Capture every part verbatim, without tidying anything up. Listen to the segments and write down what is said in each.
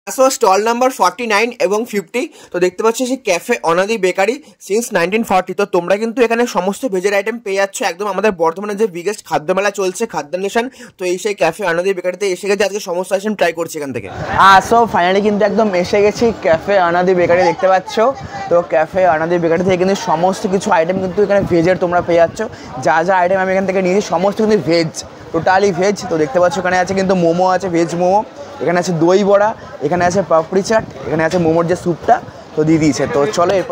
So stall number forty nine এবং fifty. তো দেখতে পাচ্ছ সেই cafe Anadi bakery since nineteen forty. তো তোমরা কিন্তু এখানে সমস্ত ভেজের আইটেম পেয়ে যাচ্ছ একদম আমাদের বর্তমানে যে বিগেস্ট খাদ্য মেলা চলছে খাদ্য নেশন। তো এই সেই ক্যাফে অনাদি বেকারিতে এসে গেছে, আজকে সমস্ত আইটেম ট্রাই করছি এখান থেকে। সো ফাইনালি কিন্তু একদম এসে গেছি ক্যাফে অনাদি বেকারি, দেখতে পাচ্ছ। তো ক্যাফে অনাদি বেকারি থেকে কিন্তু সমস্ত কিছু আইটেম কিন্তু এখানে ভেজের তোমরা পেয়ে যাচ্ছ। যা যা আইটেম আমি এখান থেকে নিয়েছি সমস্ত কিন্তু ভেজ, টোটালি ভেজ। তো দেখতে পাচ্ছ এখানে আছে কিন্তু মোমো আছে, ভেজ মোমো, এখানে আছে দই বড়া, এখানে আছে পাপড়ি চাট, এখানে আছে মোমোর যে স্যুপটা তো দিয়ে দিয়েছে। তো চলো এরপর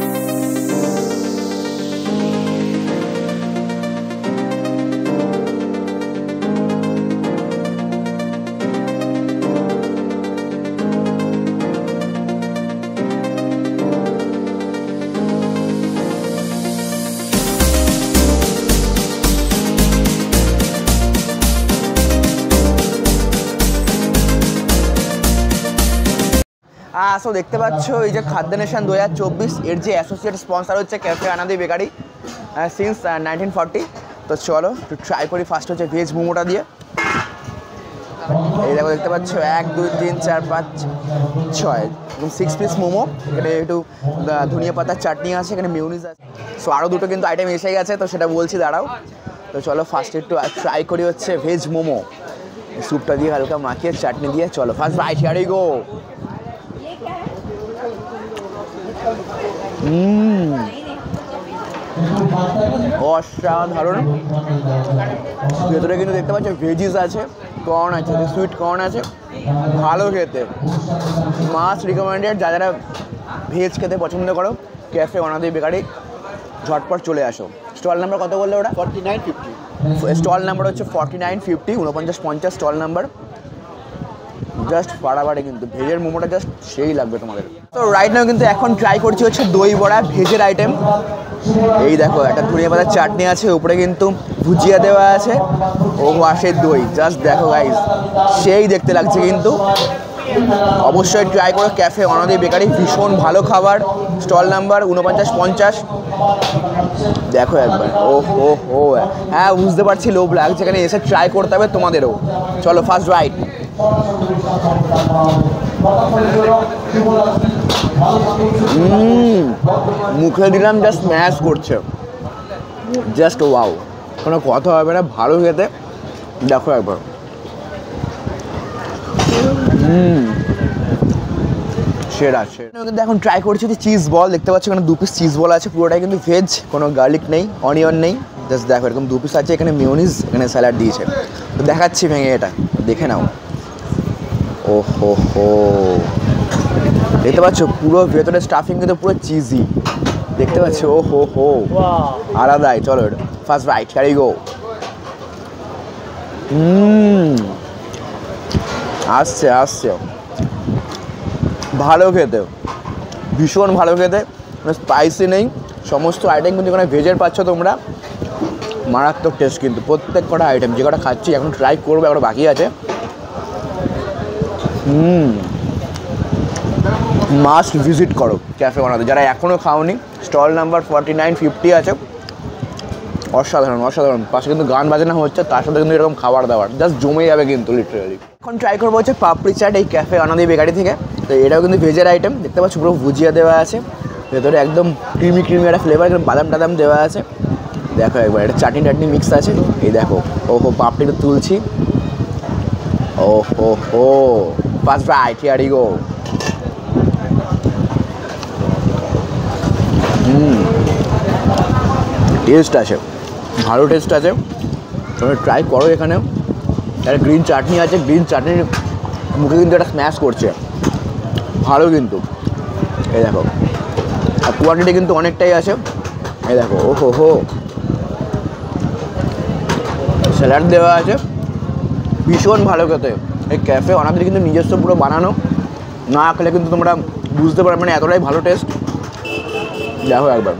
সো দেখতে পাচ্ছ এই যে খাদ্য নেশন দু হাজার চব্বিশ এর যে অ্যাসোসিয়েট স্পন্সর হচ্ছে cafe Anadi bakery since nineteen forty. তো চলো একটু ট্রাই করি। ফার্স্ট হচ্ছে ভেজ মোমোটা দিয়ে। এই দেখো দেখতে পাচ্ছ এক দুই তিন চার পাঁচ ছয় এবং সিক্স পিস মোমো। এখানে একটু ধনিয়া পাতার চাটনি আছে, এখানে মিউনিস আছে। সো আরও দুটো কিন্তু আইটেম এসে গেছে, তো সেটা বলছি দাঁড়াও। তো চলো ফার্স্ট একটু ট্রাই করি হচ্ছে ভেজ মোমো, স্যুপটা দিয়ে হালকা মাখিয়ে চাটনি দিয়ে। চলো first bite, here we go. অসাধারণ। ভেতরে কিন্তু দেখতে পাচ্ছ ভেজিস আছে, কর্ন আছে, সুইট কর্ন আছে, ভালো খেতে। মাস্ট রিকমেন্ডেড, যা যারা ভেজ খেতে পছন্দ করো ক্যাফে অনাদি বেকারি ঝটপট চলে আসো। স্টল নাম্বার কত বললো ওটা? Forty nine fifty. Stall number হচ্ছে ফর্টি নাইন ফিফটি, উনপঞ্চাশ পঞ্চাশ স্টল নাম্বার। জাস্ট ফাড়াবাড়ি কিন্তু ভেজের মোমোটা জাস্ট সেই লাগবে তোমাদের। তো রাইট নাও কিন্তু এখন ট্রাই করছি হচ্ছে দই বড়া, ভেজের আইটেম। এই দেখো একটা ধনিয়া পাতার চাটনি আছে, উপরে কিন্তু ভুজিয়া দেওয়া আছে, ও আসে দই। জাস্ট দেখো গাইস, সেই দেখতে লাগছে কিন্তু। অবশ্যই ট্রাই করো ক্যাফে অনাদি বেকারি, ভীষণ ভালো খাবার। স্টল নাম্বার উনপঞ্চাশ পঞ্চাশ। দেখো একবার, ও হো হো, হ্যাঁ বুঝতে পারছি লোভ লাগছে, এখানে এসে ট্রাই করতে হবে তোমাদেরও। চলো ফার্স্ট রাইট। মুখে দিলাম, জাস্ট স্ম্যাশ করছে, জাস্ট ওয়াও, কোনো কথা হবে না, ভালো খেতে। দেখো একবার, হুম সেরা সেরা। কিন্তু এখন ট্রাই করছি যে চিজ বল, দেখতে পাচ্ছি এখানে দু পিস চিজ বল আছে, পুরোটাই কিন্তু ভেজ, কোনো গার্লিক নেই, অনিয়ন নেই। জাস্ট দেখো এরকম দু পিস আছে, এখানে মিউনিস, এখানে স্যালাড দিয়েছে। তো দেখাচ্ছি ভেঙে, এটা দেখে নাও। ও হো হো, দেখতে পাচ্ছ পুরো ভেতরে স্টাফিং কিন্তু পুরো চিজি, দেখতে পাচ্ছ। ও হো হো, আলাদাই। চলো first right, here we go. হুম আসছে আসছে, ভালো খেতে, ভীষণ ভালো খেতে, স্পাইসি নেই। সমস্ত আইটেম কিন্তু এখানে ভেজের পাচ্ছ তোমরা, মারাত্মক টেস্ট কিন্তু প্রত্যেক কটা আইটেম। যে কটা খাচ্ছি এখন ট্রাই করবো, এখন বাকি আছে। হুম মাস্ট ভিজিট করো ক্যাফে অনাদি, যারা এখনও খাওনি। Stall number forty nine fifty আছে। অসাধারণ অসাধারণ, পাশে কিন্তু গান বাজানো হচ্ছে, তার সাথে কিন্তু এরকম খাবার দাবার জাস্ট জমে যাবে কিন্তু লিটারালি। এখন ট্রাই করবো হচ্ছে পাপড়ি চাট এই ক্যাফে অনাদি বেকারি থেকে। তো এটাও কিন্তু ভেজের আইটেম, দেখতে পাচ্ছ পুরো ভুজিয়া দেওয়া আছে, ভেতরে একদম ক্রিমি ক্রিমি একটা ফ্লেভার, এখানে বাদাম টাদাম দেওয়া আছে। দেখো একবার, এটা চাটনি টাটনি মিক্স আছে। এই দেখো, ও হো পাপড়িটা তুলছি। ও হো হো, first right, here we go. হুম টেস্ট আছে, ভালো টেস্ট আছে, তোমরা ট্রাই করো। এখানে একটা গ্রিন চাটনি আছে, গ্রিন চাটনির মুখে কিন্তু একটা স্ম্যাশ করছে, ভালো কিন্তু। এই দেখো, আর কোয়ান্টিটি কিন্তু অনেকটাই আছে। এই দেখো, ও হো হো, স্যালাড দেওয়া আছে, ভীষণ ভালো খেতে। এই ক্যাফে অনাদি কিন্তু নিজস্ব পুরো বানানো, না খেলে কিন্তু তোমরা বুঝতে পারবে না এতটাই ভালো টেস্ট। দেখো একবার,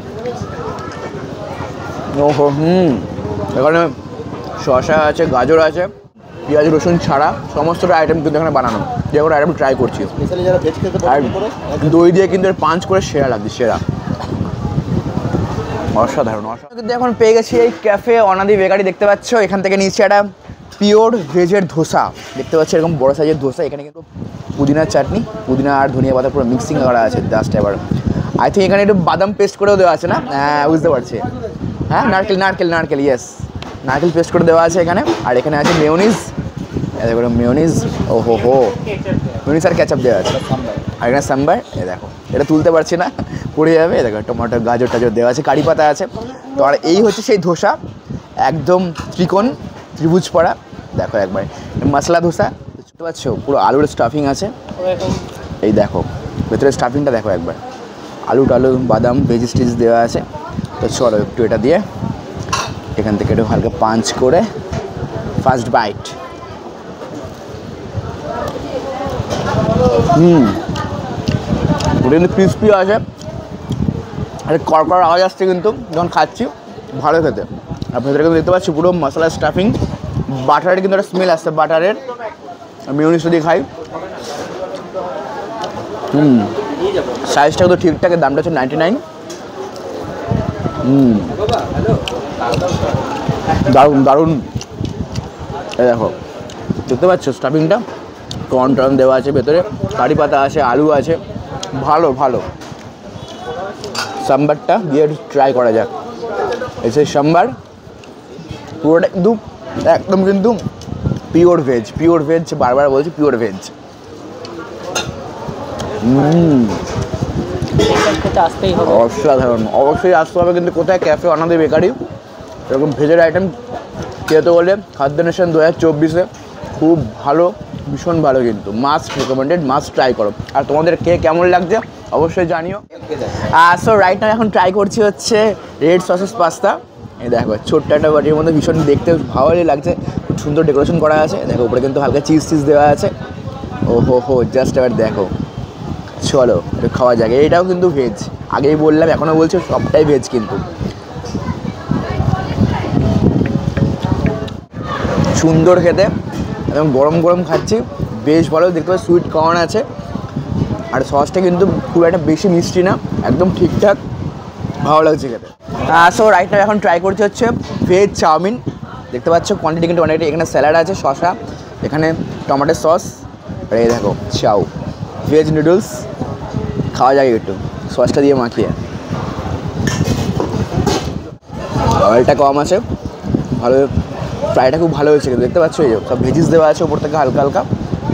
ও হো, হুম এখানে শসা আছে, গাজর আছে, পেঁয়াজ রসুন ছাড়া সমস্তটা আইটেম কিন্তু এখানে বানানো। যে কোনো আইটেম ট্রাই করছি, আর দই দিয়ে কিন্তু পাঞ্চ করে সেরা লাগছে, সেরা অসাধারণ অসাধারণ। কিন্তু এখন পেয়ে গেছি এই ক্যাফে অনাদি বেকারি, দেখতে পাচ্ছ। এখান থেকে নিচ্ছি একটা পিওর ভেজের ধোসা দেখতে পাচ্ছি, এরকম বড় সাইজের ধোসা। এখানে কিন্তু পুদিনার চাটনি, পুদিনা আর ধনিয়া পাতা পুরো মিক্সিং করা আছে জাস্ট। এবার আই থিঙ্ক এখানে একটু বাদাম পেস্ট করেও দেওয়া আছে না? হ্যাঁ বুঝতে পারছি, হ্যাঁ নারকেল নারকেল নারকেল ইয়েস, নারকেল পেস্ট করে দেওয়া আছে এখানে। আর এখানে আছে মেয়োনিজ, দেখো মেয়োনিজ, ও হো হো মেয়োনিজ আর ক্যাচাপ দেওয়া আছে। আর এখানে সাম্বার, এ দেখো এটা তুলতে পারছি না, পড়ে যাবে। দেখো টমেটো গাজর টাজর দেওয়া আছে, কারি পাতা আছে। তো আর এই হচ্ছে সেই ধোসা, একদম ত্রিকোণ ত্রিভুজ পড়া। দেখো একবার মশলা ধোসা, বুঝতে পারছো পুরো আলুর স্টাফিং আছে। এই দেখো ভেতরে স্টাফিংটা দেখো একবার, আলু টালু বাদাম ভেজিস টেজিস দেওয়া আছে। তো চলো একটু এটা দিয়ে এখান থেকে একটু হালকা পাঞ্চ করে ফার্স্ট বাইট। হুম ওটা কিন্তু ক্রিস্পি আছে, আর কড়কড় আওয়াজ আসছে কিন্তু যখন খাচ্ছি, ভালো খেতে। আর ভেতরে কিন্তু দেখতে পাচ্ছি পুরো মশলা স্টাফিং, বাটারের কিন্তু একটা স্মেল আসছে বাটারের, মিউনিস যদি খাই। হুম সাইজটা কিন্তু ঠিকঠাক, দামটা হচ্ছে নাইনটি নাইন। হুম দারুণ দারুণ। এই দেখো দেখতে পাচ্ছ স্টাফিংটা, কর্ন টর্ন দেওয়া আছে ভেতরে, কারি পাতা আছে, আলু আছে, ভালো ভালো। সাম্বারটা দিয়ে ট্রাই করা যাক। এসে সাম্বার পুরোটা কিন্তু একদম কিন্তু পিওর ভেজ, পিওর ভেজ, বারবার বলছি পিওর ভেজ। হুম অসাধারণ, অবশ্যই আসতে হবে কিন্তু কোথায়? Cafe Anadi bakery. এরকম ভেজের আইটেম খেতে হলে খাদ্য নেশন দু হাজার চব্বিশে খুব ভালো, ভীষণ ভালো, কিন্তু মাস্ট রেকমেন্ডেড, মাস্ট ট্রাই করো। আর তোমাদের কে কেমন লাগছে অবশ্যই জানিও। সো রাইট নাও এখন ট্রাই করছি হচ্ছে রেড সসেস পাস্তা। এই দেখো ছোট্ট একটা বাটির মধ্যে, ভীষণ দেখতে ভালোই লাগছে, খুব সুন্দর ডেকোরেশন করা আছে। দেখো উপরে কিন্তু হালকা চিজ চিজ দেওয়া আছে। ও হো হো জাস্ট এবার দেখো, চলো এটা খাওয়া যাক। এইটাও কিন্তু ভেজ, আগেই বললাম এখনও বলছি সবটাই ভেজ কিন্তু। সুন্দর খেতে, এবং গরম গরম খাচ্ছি, বেশ ভালো। দেখতে পাচ্ছি সুইট কর্ন আছে, আর সসটা কিন্তু খুব একটা বেশি মিষ্টি না, একদম ঠিকঠাক, ভালো লাগছে খেতে। সো রাইট নাও এখন ট্রাই করছি হচ্ছে ভেজ চাউমিন। দেখতে পাচ্ছ কোয়ান্টিটি কিন্তু অনেকটা। এখানে স্যালাড আছে, শসা, এখানে টমেটো সস, আর এই দেখো চাউ ভেজ নুডলস। খাওয়া যায় একটু সসটা দিয়ে মাখিয়ে, অয়েলটা কম আছে, ভালো, ফ্রাইটা খুব ভালো হয়েছে। দেখতে পাচ্ছ এই সব ভেজিস দেওয়া আছে ওপর থেকে হালকা হালকা।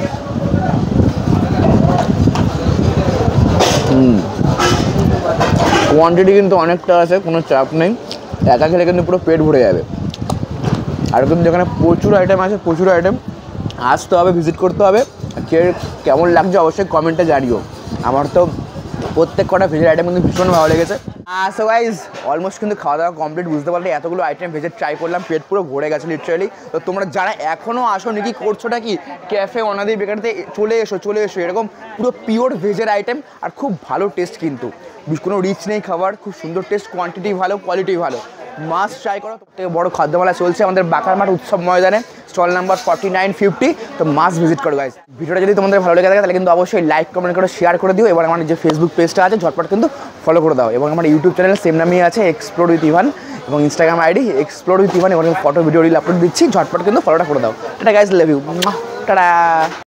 হুম কোয়ান্টিটি কিন্তু অনেকটা আছে, কোনো চাপ নেই, একা খেলে কিন্তু পুরো পেট ভরে যাবে। আর কিন্তু এখানে প্রচুর আইটেম আছে, প্রচুর আইটেম, আসতে হবে, ভিজিট করতে হবে। কে কেমন লাগছে অবশ্যই কমেন্টে জানিও। আমার তো প্রত্যেক কটা ভেজের আইটেম কিন্তু ভীষণ ভালো লেগেছে। সো গাইজ অলমোস্ট কিন্তু খাওয়া দাওয়া কমপ্লিট, বুঝতে পারলে এতগুলো আইটেম ভেজের ট্রাই করলাম, পেট পুরো ভরে গেছে লিটারালি। তো তোমরা যারা এখনও আসো নাকি করছোটা কি, ক্যাফে অনাদি বেকারিতে চলে এসো, চলে এসো। এরকম পুরো পিওর ভেজের আইটেম, আর খুব ভালো টেস্ট কিন্তু, কোনো রিচ নেই খাবার, খুব সুন্দর টেস্ট, কোয়ান্টিটি ভালো, কোয়ালিটি ভালো, মাস্ট ট্রাই করো। থেকে বড় খাদ্যমেলা চলছে আমাদের বাকারমাঠ উৎসব ময়দানে, stall number forty nine fifty. তো মাস্ট ভিজিট করো গাইজ। ভিডিওটা যদি তোমাদের ভালো লেগে থাকে তাহলে কিন্তু অবশ্যই লাইক কমেন্ট করে শেয়ার করে দিও। এবং আমার যে ফেসবুক পেজটা আছে ঝটপট কিন্তু ফলো করে দাও। এবং আমার ইউটিউব চ্যানেল সেম নামই আছে, এক্সপ্লোর উইথ ইভান, এবং Instagram ID explore with Ivan. এবং ফটো ভিডিও রিল আপলোড দিচ্ছি, ঝটপট কিন্তু ফলোটা করে দাও। টাটা গাইজ, লাভ ইউ, টাটা।